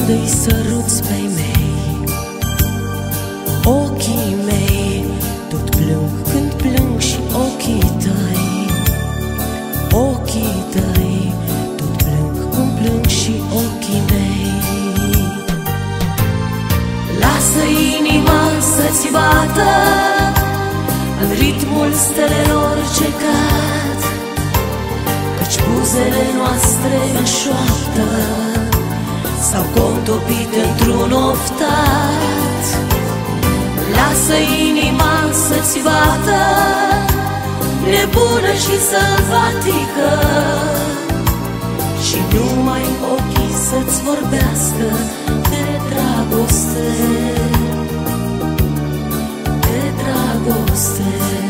când îi săruți pe-ai mei. Ochii mei tot plâng când plâng și ochii tăi. Ochii tăi tot plâng cum plâng și ochii mei. Lasă inima să-ți bată în ritmul stelelor ce cad, căci buzele noastre înșoaptă s-au contopit într-un oftat. Lasă inima să-ți bată nebună și sălbatică, și numai ochii să-ți vorbească de dragoste, de dragoste.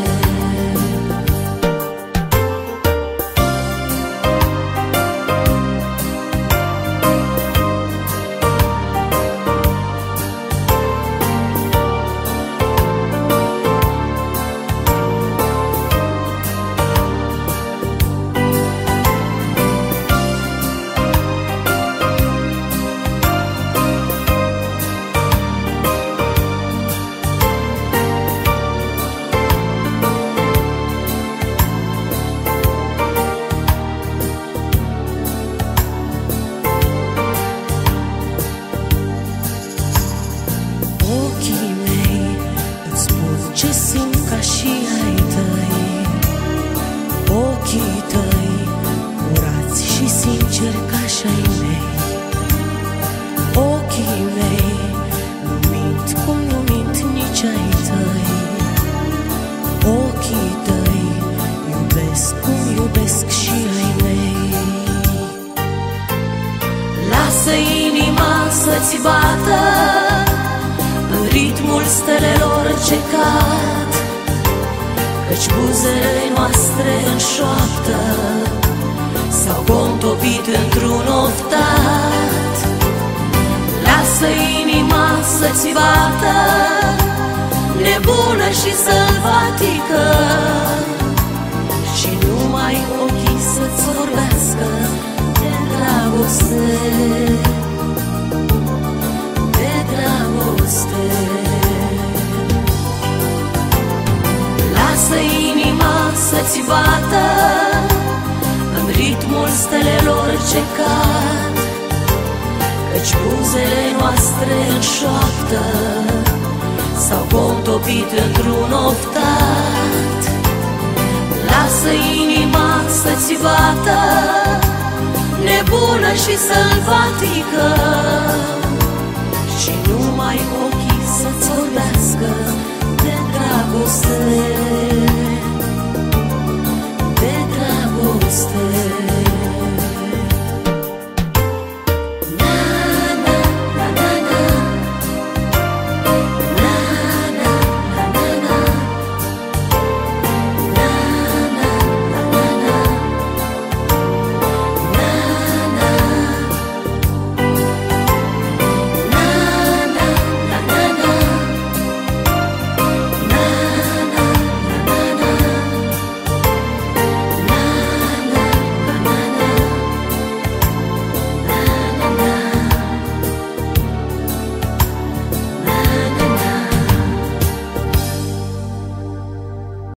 Ce simt ca și ai tăi, ochii tăi curați și sinceri ca și ai mei. Ochii mei nu mint cum nu mint nici ai tăi. Ochii tăi iubesc cum iubesc și ai mei. Lasă inima să-ți bată în ritmul stelelor ce cad, căci buzele noastre înșoaptă s-au contopit într-un oftat. Lasă inima să-ți bată nebună și sălbatică, și numai ochii să-ți vorbească de dragoste, de dragoste. Lasă inima să-ți bată în ritmul stelelor ce cad, căci buzele noastre înșoaptă s-au contopit într-un oftat. Lasă inima să-ți bată nebună și sălbatică, și numai ochii să-ți vorbească de dragoste, de dragoste.